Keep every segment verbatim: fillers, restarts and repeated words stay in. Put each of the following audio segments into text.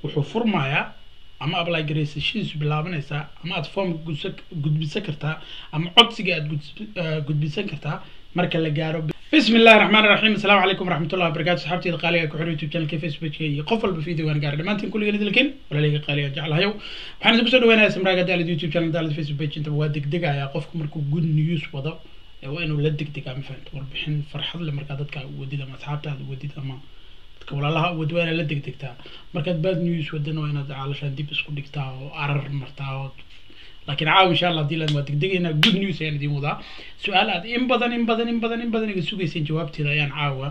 wuxuu furmayaa ama apply gareysashiisu bilaabanaysaa ama aad form gudbisan kartaa ama codsiga aad gudbisan kartaa marka la gaaro. بسم الله الرحمن الرحيم. السلام عليكم ورحمة الله وبركاته. صحابتي القالية كحر يوتيوب channel كيف فيسبوك قفل بفيديو وانا قاعد ما كل جديد لكن ولا لي قالية جعلها يو وحنا نقصد وين اسم راجع دال اليوتيوب channel دال الفيسبوك انت بودك دقة يا قفكم مركو جود نيوز وضع وينو لدك دقة مفهمت وربحين فرحة لما ركضت كا ودي لما صحابتها ودي لما تقول الله ودي وين لدك دقة مركز باد نيوز ودنا وين علشان دي بس كل دقة وعرر مرتاو لكن عاو ان شاء الله دي لما تقدقينا جود نيوز يعني دي موضوع سؤالات ان بدن ان بدن ان بدن ان بدن يسوقيسين جوابتي ديان عاوه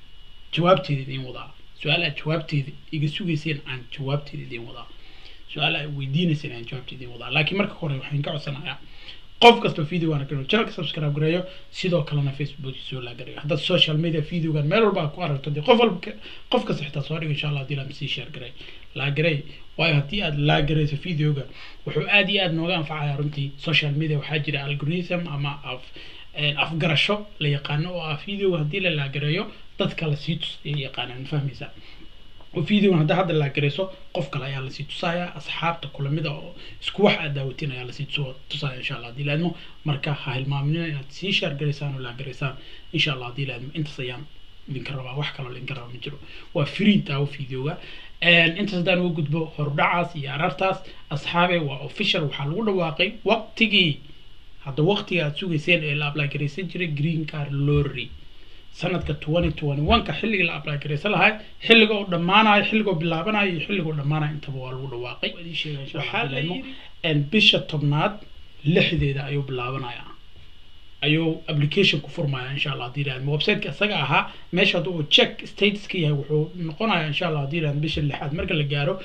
جوابتي دي موضوع سؤالات جوابتي يسوقيسين عن جوابتي دي موضوع سؤالات ويدينسين عن جوابتي دي موضوع لكن marka hore waxaan ka codsanayaa qof kasta video ana karo channel subscribe gareeyo sidoo kalena Facebook soo la gareeyo hadda social media video gan meel walba ku aragto qof walba qof kasta xitaa soo dhigo insha Allah hadii la misi share gareey la gareey waayo hadii aad la gareyso videoga wuxuu aad iyo aad nooga anfacayaa runtii social media waxaa jira algorithm ama af afgarasho la yaqaan oo ah video hadii la la gareeyo dadka la sii yaqaanaan fahmaysa وفيديو هذا هذا اللي قريسه قف كلا يا لسي تصايا أصحاب تقول ميدا سكوح أداوتين يا لسي تصايا إن شاء الله دي لأنه مركا هاي المؤمنين تسيشر قريسان ولا قريسان إن شاء الله دي لأنه أنت صيام لينكروا وحكا ولا لينكروا مجرو وفرين تاو فيديوها أن أنت صدقني وجود به هردعاس يا رارتاس أصحابي وأوفيشال وحلول واقعي وقتي هذا وقتي أتسوي سين إلى أبلا قريسان جري جرين كار لوري sanadka twenty twenty-one ka xilliga la apply gareysay lahay xilliga uu dhamaanayo xilliga uu bilaabanayo xilliga uu dhamaanayo intaba waa lagu dhawaaqay waxaa la yiri in bisha tobnaad lixdeeda ayuu bilaabanayaa ayuu application ku furmayaa insha Allah diiraan website-ka isaga ahaa meesha uu check status-ka yahay wuxuu noqonayaa insha Allah diiraan bisha lixaad marka la gaaro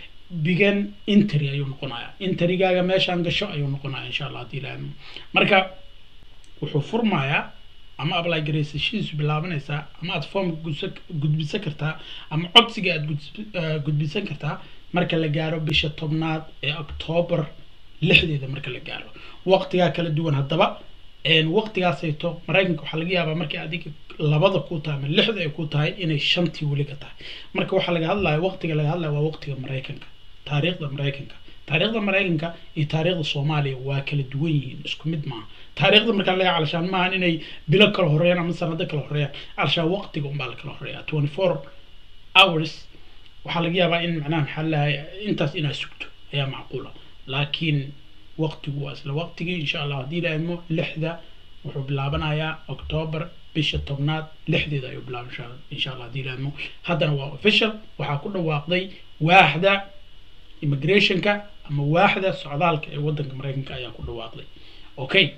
begin entry ayuu noqonayaa entry-gaaga meeshaan gasho ayuu noqonayaa insha Allah diiraan marka wuxuu furmayaa ama apply gareysashiisu bilaabanaysaa ama aad form gudbisan kartaa ama codsiga aad gudbisan kartaa marka la gaaro bisha tobnaad ee October lixdeeda marka la gaaro waqtiga kala duwan hadaba een waqtigaas ayto Mareykanka waxa laga yaabaa markii adiga labada ku tahay ama lixda ay ku tahay inay shantii wali ka tahay marka waxa laga hadlayo waqtiga laga hadlayo waa waqtiga Mareykanka taariikhda Mareykanka taariikhda Mareykanka iyo taariikhda Soomaaliya waa kala duwan yihiin isku mid ma taariikhda marka la yahay alashan ma inay bilo kala horeeyaan ama sanado kala horeeyaan alashan waqtiga um baa kala horeeyaa twenty-four hours waxa laga yaabaa in macnaha xalahay intaas ina sugto ayaa macquula laakiin waqtigu waa isla waqtigii insha Allah hadii la imo lixda wuxuu bilaabanayaa October bisha tobnaad lixdeeda ayuu bilaabanaa insha Allah hadii la imo hadana waa official waxa ku dhawaaqday waaxda immigration-ka ama waaxda socdaalka ee wadanka Mareykanka ayaa ku dhawaaqday okay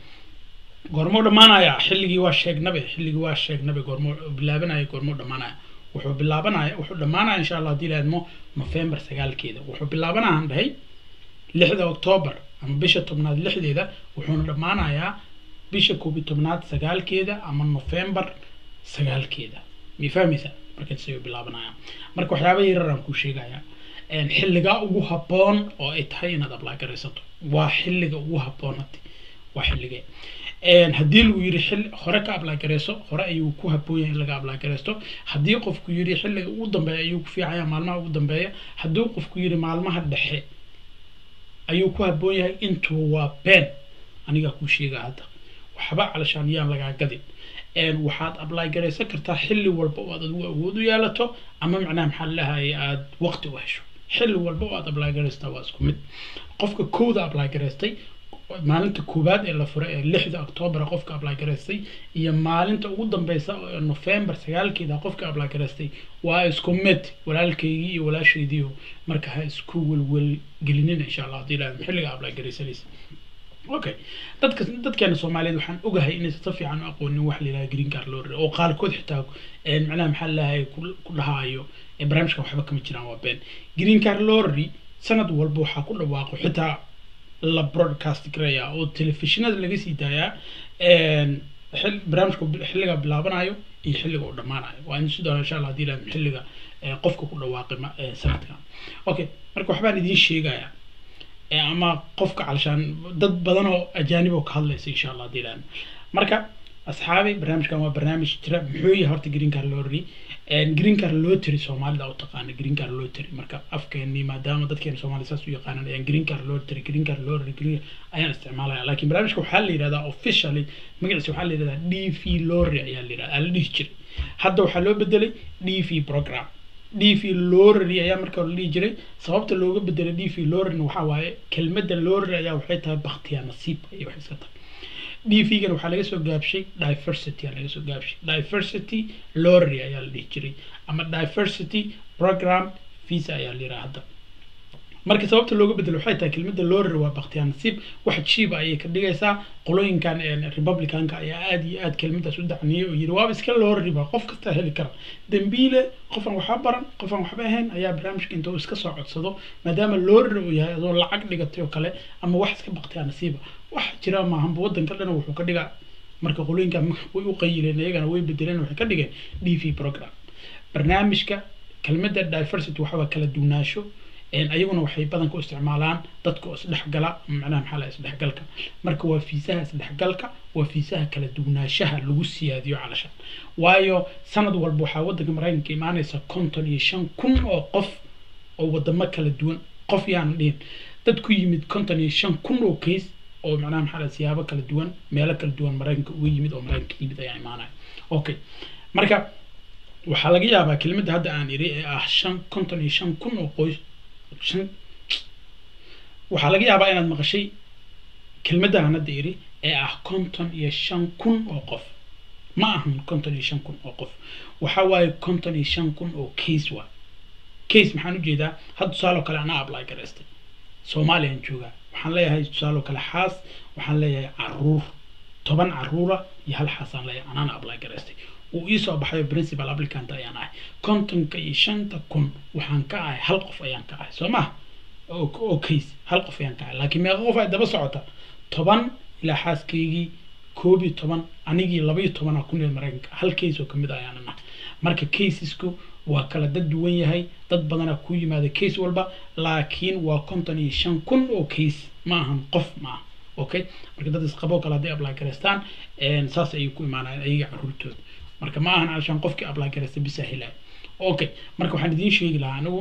gormo dhamaanaya xilligii waa sheegnaba xilligii waa sheegnaba gormo bilaabanaya gormo dhamaanaya wuxuu bilaabanaya wuxuu dhamaanaya insha Allah hadii la idmo November sagaalkeeda wuxuu bilaabanaa dhahay lixda October ama bisha tobnaad lixdeeda wuxuu dhamaanaya bisha koob iyo tobnaad sagaalkeeda ama November sagaalkeeda mi fahmaysa marka sidoo bilaabanaya marka waxyaabo yar aan ku sheegaya een xilliga ugu haboon oo ay tahay inaad apply gareysato waa xilliga ugu haboon waa xilliga een hadii lagu yiri xil hore ka apply gareyso hore ayuu ku haboon yahay laga apply gareysto hadii qofku yiri xilliga ugu dambeeya ayuu ku fiicaya maalmaha ugu dambeeya hadii qofku yiri maalmaha dhexe ayuu ku haboon yahay intuu waa been aniga ku sheega hadda waxba calashaan yaan laga gadin een waxaad apply gareysan kartaa xilli walba oo aad awood u yeelato ama macnaha maxaa lahaay aad waqti u hesho xilli walba oo aad apply gareystaa waa isku mid qofka kooda apply gareystay maalinta koobaad ee la furay ee lixda October qofka apply gareystay iyo maalinta ugu dambaysa ee November sagaalkeeda qofka apply gareystay waa isku mid walaalkeygii iyo walaashaydii marka ha isku walwal gelinin insha Allah hadii la xilliga apply gareysanaysa okay dadka dadkeena Soomaaliyeed waxaan ogahay inay si fiican u aqoonin wax la yiraahdo green card lottery oo qaarkood xitaa ee macnaha maxaa lahaay ku dhahayo ee barnaamijka waxba kama jiraan waa been green card lottery sanad walba waxa ku dhawaaqo xitaa la broadcast gareeya oo telefishinada laga sii daayaa een xil barnaamijku xilliga bilaabanayo iyo xilliga uu dhamaanayo waa in sidoo insha Allah hadii la xilliga qofka ku dhawaaqay sanadka okay marka waxbaan idin sheegayaa ama qofka calashan dad badan oo ajaanib oo ka hadlaysa insha Allah diilaan marka asxaabi barnaamijkan waa barnaamij jira muxuu yahay horta green card lottery green card lottery Soomaalida oo taqaan green card lottery marka afkeeni maadaama dadkeena Soomaaliya saas u yaqaanaan green card lottery green card lottery ayaan isticmaalaya laakiin barnaamijka waxa la yiraahdaa officially magaciisa waxa la yiraahdaa D V lottery ayaa la yiraahdaa la dhihi jiray hadda waxa loo bedelay D V program D V lottery ayaa markaa la dhihi jiray sababta looga bedelay D V lottery waxa waaye kelmadda lottery ayaa waxay tahay bakhtiyaa nasiib ay wax iska tahay D V gan waxa laga soo gaabshay diversity laga soo gaabshay diversity lottery ayaa la dhihi jiray ama diversity program visa ayaa la yiraahdaa marka sababta looga bedelo waxay tahay kelmadda lottery waa bakhtiyaa nasiib wax jiib ay ka dhigaysaa qolooyinkan ee republicanka ayaa aad iyo aad kelmaddaas u dacniyay oo yiri waa iska lottery ba qof kasta heli kara dambiile qofan waxa baran qofan waxba ahayn ayaa barnaamijka inta uu iska soo codsado maadaama lottery uu yahay adoo lacag dhigatay oo kale ama wax iska bakhtiyaa nasiib wax jira ma ahan wadanka dhan wuxuu ka dhigaa marka qolooyinka way u qayileen iyagana way bedeleen waxay ka dhigeen D V program barnaamijka kelmadda diversity waxa waa kala duwanaansho een ayaguna waxay badan ku isticmaalaan dadka is dhaxgala macnaha maxaa la is dhaxgalka marka waa fiisaha is dhaxgalka waa fiisaha kala duwanaanshaha lagu siyaadiyo calashan waayo sanad walba waxa wadanka Mareykanka imaanaysa konton iyo shan kun oo qof oo wadamo kala duwan qof yaan dhihin dad ku yimid konton iyo shan kun oo case oo macnaha maxaa la siyaabo kala duwan meelo kala duwan Mareykanka uga yimid oo Mareykanka yimid ayaa imaanay okay marka waxa laga yaabaa kelmadda hadda aan iri ee ah shan konton iyo shan kun oo qoys waxa laga yaabaa inaad maqashay kelmadda aan hadda iri ee ah konton iyo shan kun oo qof ma ahan konton iyo shan kun oo qof waxa waaye konton iyo shan kun oo case waa case maxaan u jeedaa hadda tusaale kale ana apply gareystay Soomaaliyan jooga waxaan leeyahay tusaale kale xaas waxaan leeyahay caruur toban caruura iyo hal xaasaan leeyahay anana apply gareystay uu ii soo baxay principal applicant ayaan ahay kontonka iyo shanta kun waxaan ka ahay hal qof ayaan ka ahay soo ma oo case hal qof ayaan ka ahay laakiin meeqa qof ay daba socota toban ilaa xaaskaygii koob iyo toban anigii laba iyo toban kun ee Mareykanka hal case oo kamid ayaan nahay marka casesku waa kala dad duwan yahay dad badan ku yimaada case walba laakiin waa konton iyo shan kun oo case ma ahan qof ma okay marka dad isqabo kala day apply gareystaan een saas ay ku imaanayaan ayaga caruurtooda marka ma ahan alshan qofkii apply gareystay bisahilay okay marka waxaan idin sheegi lahaa anigu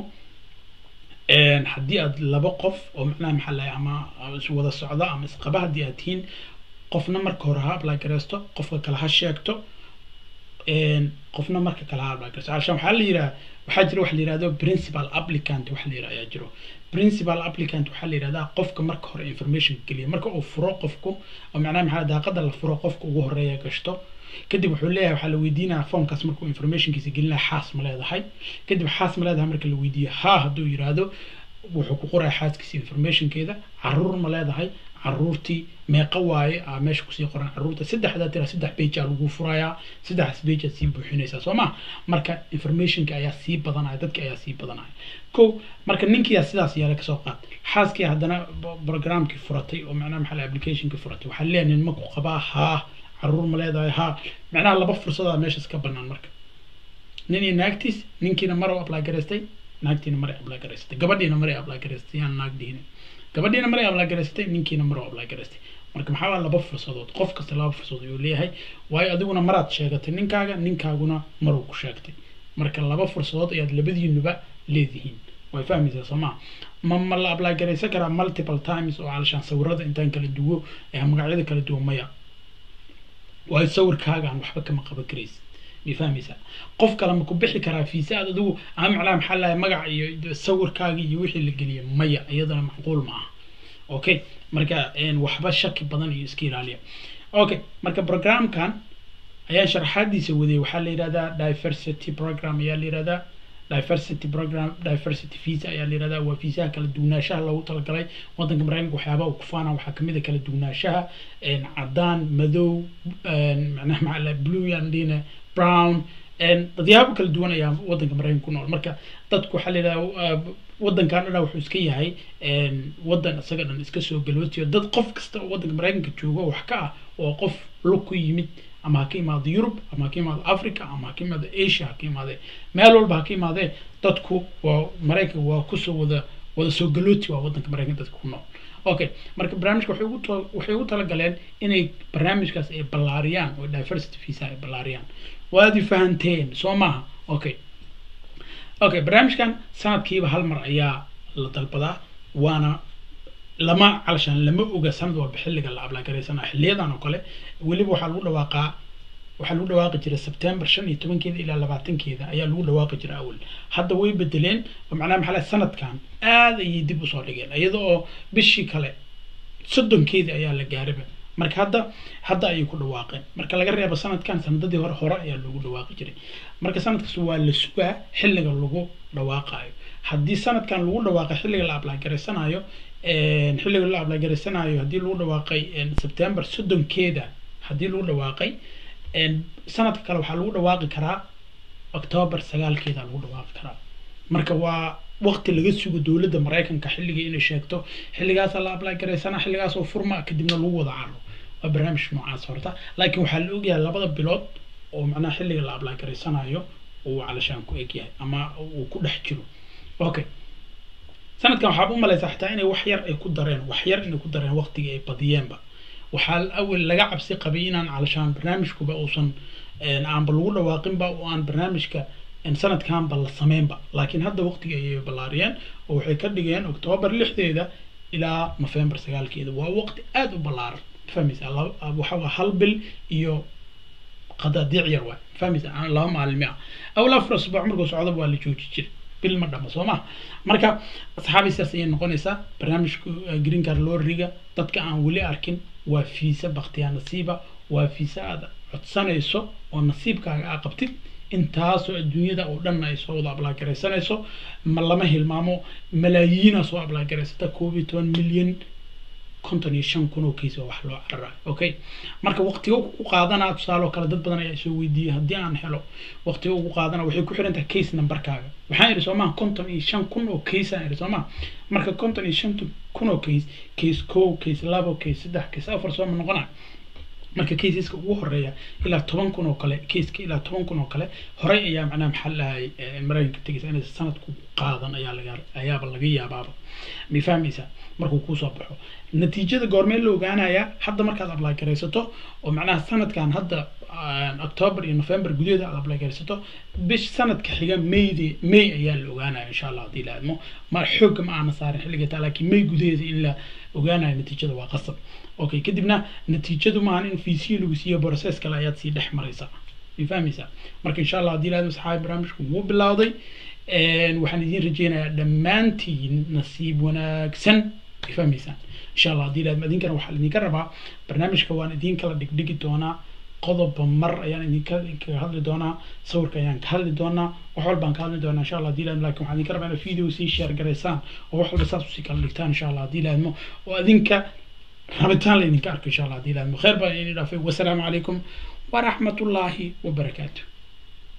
een hadii aad laba qof oo macnaha maxal ama is wada socda ama isqaba hadii aad tihiin qofna marka hore ha apply gareysto qofka kale ha sheegto een qofna marka kale ha apply gareysto alshan waxa la yiraahdaa waxa jira wax la yiraahdo principal applicant wax la yiraahdo ayaa jiro principal applicant waxa la yiraahdaa qofka marka hore information geliya marka uu furo qofku oo macnaha maxal daaqada la furo qofka ugu horeeya gashto kadib wuxuu leeyahay waxa la weydiinaa formkaas markuu informationkiisa gelina xaas ma leedahay kadib xaas ma leedahay marka la weydiiyo ha haduu yiraahdo wuxuu ku qoray xaaskiisa informationkeeda caruur ma leedahay caruurtii meeqa waaye ah meesha ku sii qoran caruurta saddexda tira saddex page lagu furayaa saddex page si buuxinaysa Sooma marka informationka ayaa sii badanaya dadka ayaa sii badanaya ko marka ninkii sidaas yaala ka soo qaad xaaskii hadana programkii furatay oo macnaha maxal applicationkii furatay waxa leeyahay ma ku qabaa ha caruur ma leedahay ha macnaha laba fursad ah meesha iska banaan marka nini naagtis ninkiina mar oo apply gareystay naagtiina mar apply gareystay gabadhiina mar apply gareystay aan naagdiina gabadhiina mar apply gareystay ninkiina mar apply gareystay marka maxaa waa laba fursadood qof kasta laba fursad uu leeyahay way adiguna maraad sheegatay ninkaaga ninkaaguna mar uu ku sheegtay marka laba fursadood ayaad labadiinuba leedihiin way fahmaysaa Sooma ma ma la apply gareysan karaa multiple times oo alshan sawirada intaan kala duwo ee magacyada kala duwan maya way sawirkaaga aan waxba kama qaban kareys mi fahmaysaa qof kale ma ku bixi karaa fiisa adigu aan macnaha maxal lahayn magac iyo sawirkaaga iyo wixii la geliyay maya iyadana macquul ma aha okay marka een waxba shaki badan iyo iska ilaaliya okay marka programkan ayaa sharaxaadiisa waday waxa la yiraahdaa diversity program ayaa la yiraahdaa diversity program diversity visa ayaa la yiraahdaa waa visa kala duwanaanshaha loogu talagalay wadanka Mareykanka waxyaaba uu ku faana waxa kamid ah kala duwanaanshaha een cadaan madow een macnaha macala blue and brown and dadyaabo kala duwan ayaa wadanka Mareykanka ku nool marka dadku waxa la yiraahdaa wadankan dhan wuxuu iska yahay een wadan isaga dhan iska soo galootiyo dad qof kasta oo wadanka Mareykanka joogo wax ka ah oo qof lug ku yimid ama ka yimaado Europe ama ka yimaado Africa ama ka yimaado Asia ka yimaado meel walba ka yimaado dadku waa Mareykanka waa ku soo wada wada soo galooti waa wadanka Mareykanka dadka ku nool okay marka barnaamijka waxay ugu waxay ugu tala galeen inay barnaamijkaas ay ballaariyaan oo diversity visa ay ballaariyaan waad fahanteen Soomaha okay okay barnaamijkan sanadkiiba hal mar ayaa la dalbadaa waana lama علشان lama oga sanad walba xilliga la abla gareysana xilliyadan oo kale waliba waxa lagu dhawaaqaa waxa lagu dhawaaqi jiray September shan iyo tobankeeda ilaa labaatankeeda ayaa lagu dhawaaqi jiray awal hadda way bedeleen macnaha maxaa sanadkan aad ay dib u soo dhigeen iyadoo bishii kale soddonkeeda ayaa la gaaraba marka hadda hadda ay ku dhawaaqeen marka laga reebo sanadkan sanadadii hore hore ayaa lagu dhawaaqi jiray marka sanadkaas waa la sugaa xilliga lagu dhawaaqayo haddii sanadkan lagu dhawaaqay xilliga la abla gareysanayo een xilliga la abla gareysanayo haddii lagu dhawaaqay September soddonkeeda haddii lagu dhawaaqay een sanadka kale waxa lagu dhawaaqi karaa October sagaalkeeda lagu dhawaaqi karaa marka waa waqti laga sugo dawladda Mareykanka xilliga inay sheegto xilligaas la abla gareysana xilligaas oo furma kadibna lagu wada caaro waa barnaamij noocaas horta laakiin waxa la ogyahay labada bilood oo macnaha xilliga la abla gareysanayo oo علشان ku egyahay ama uu ku dhex jiro okay sanadkan waxa u malaysaa xataa inay wax yar ay ku dareen wax yar inay ku dareen waqtiga ay badiyeenba waxa awal laga cabsi qabay inaan علشان barnaamijkuba uusan aan bal lagu dhawaaqinba oo aan barnaamijka in sanadkan bal la sameynba laakiin hadda waqtiga ay balaariyeen oo waxay ka dhigeen October lixdeeda ilaa November sagaalkeeda waa waqti aad u balaaran fahmaysaa waxa hal bil iyo qadaadiic yar waa fahmaysaa aan laba maalin ma awla afar usbuuc markuu socdo waa la jooji jiray bil ma dhama Soomaa marka asxaabi saasay noqonaysa barnaamijka green card lottery-ga dadka aan wali arkin waa fiisa baqtiya nasiiba waa fiisa aad codsanayso oo nasiibkaaga aad qabtid intaas oo adduunyada oo dhan ay soo wada abla gareysanayso ma lama hilmaamo malaayiin soo abla gareysata koob iyo toban milyan konton iyo shan kun oo kiis wax loo cararay okay marka waqtiga uu qaadanaa tusaalo kala dad badan ayaa soo weydiiyay hadii aan helo waqtiga uu qaadana waxay ku xiran tahay case numberkaaga waxaan iri Soomaa konton iyo shan kun oo case aan iri Soomaa marka konton iyo shan kun oo case case ko case labo case saddex case afar soo ma noqonaa marka caseska ugu horeeya ilaa toban kun oo kale caseska ilaa toban kun oo kale horay ayaa macnaha maxal ahay Mareykanka tigisa inay sanadku qaadan ayaa laga ayaaba laga yaabaaba mi fahmaysa markuu ku soo baxo natiijada goormee la ogaanaya hadda markaad apply gareysato oo macnaha sanadkan hadda October iyo November gudaheeda aad apply gareysato bish sanadka xiga May May ayaa la ogaanaya insha Allah hadii la admo ma xoog ma aan saarin xilliga laakiin May gudaheeda in la ogaanayo natiijada waa qasab okay kadibna natiijadu ma aan in fiisiyo lagu siiyo process kale ayaad si dhex maraysa fahmaysa marka insha Allah hadii la admo saxaab barnaamijku wuu bilowday een waxaan idin rajeynayaa dhamaantiin nasiib wanaagsan fahmaysa insha Allah hadii la admo idinkana waxa idin ka rabaa barnaamijka waan idin kala dhigdhigi doonaa qodob mar ayaan idin ka hadli doonaa sawirka ayaan ka hadli doonaa wax walba aan ka hadli doonaa insha Allah hadii la admo laakiin waxaan idin ka rabaa in video si share gareysaan oo wax walba saas u si kala dhigtaan insha Allah hadii la admo oo adinka rabitaan la idinka arko insha Allah hadii la admo khair baa idin dhaafay wassalaamu calaykum ورحمة الله وبركاته.